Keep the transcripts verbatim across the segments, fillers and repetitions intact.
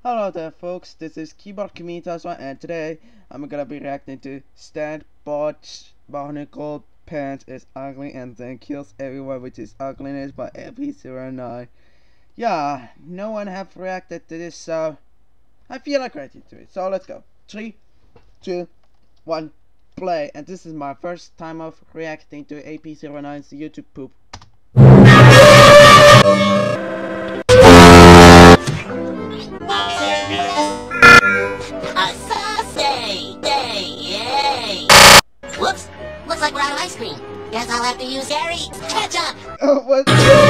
Hello there folks, this is KeyBoardComedian and today I'm gonna be reacting to StanBodge BarnaclePants is ugly and then kills everyone with his ugliness by F P zero nine. Yeah, no one have reacted to this, so I feel like reacting to it. So let's go. Three, two, one, play. And this is my first time of reacting to A P zero nine's YouTube poop. A Saturday day, yay! Whoops, looks like we're out of ice cream. Guess I'll have to use Gary's ketchup. Oh, what?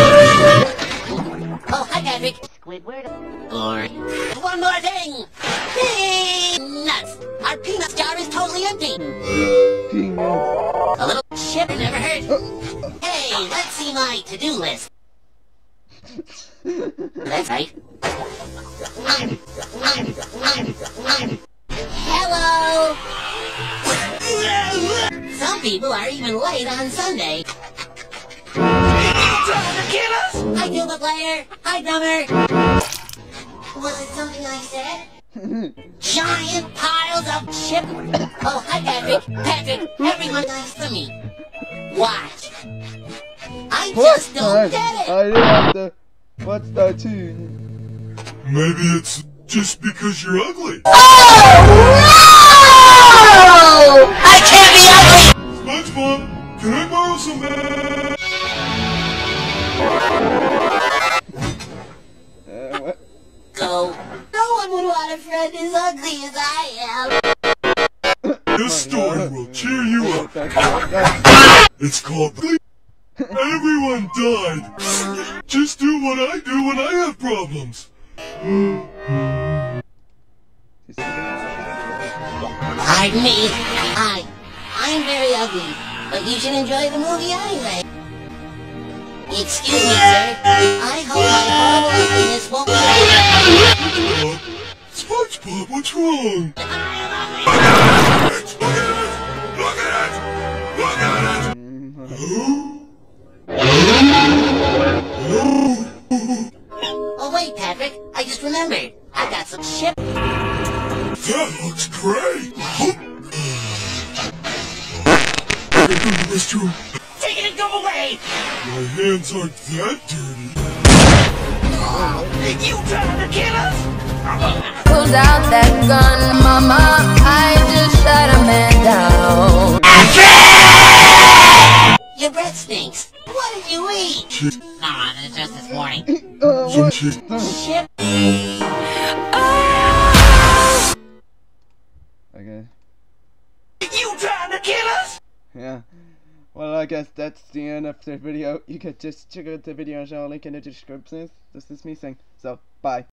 Oh, hi Patrick. Squidward. Or one more thing. Peanuts. Our peanuts jar is totally empty. Peanuts. A little chip never hurt. Hey, let's see my to-do list. That's right. Hello! Some people are even late on Sunday. You trying to kill us? Hi, tuba player. Hi, drummer. Was it something I said? Giant piles of chip. Oh, hi, Patrick. Patrick, everyone nice to me. Watch. I What? just don't get it. I didn't have to. What's that tune? Maybe it's just because you're ugly. Oh no! I can't be ugly! SpongeBob, can I borrow some ma- Uh, what? Go. No one would want a friend as ugly as I am. This story will cheer you up. It's called Everyone Died. Just do what I do when I have problems. Pardon me. I, I'm very ugly, but you should enjoy the movie anyway. Excuse me, sir. I hope my horrible ugliness won't be... Uh, SpongeBob, what's wrong? I am ugly. Look at it! Look at it! Look at it! Oh wait, Patrick. I just remembered. I got some chip. That looks great! Go to the restroom. Take it and go away! My hands aren't that dirty. You trying to kill us? Pulls out that gun, mama, I just shot a man down. Your breath stinks. What did you eat? Shit. Nah, that's just this morning. Uh, Some what? shit. Chip. Okay. You trying to kill us? Yeah. Well, I guess that's the end of the video. You can just check out the video and share a link in the description. This is me saying, so, bye.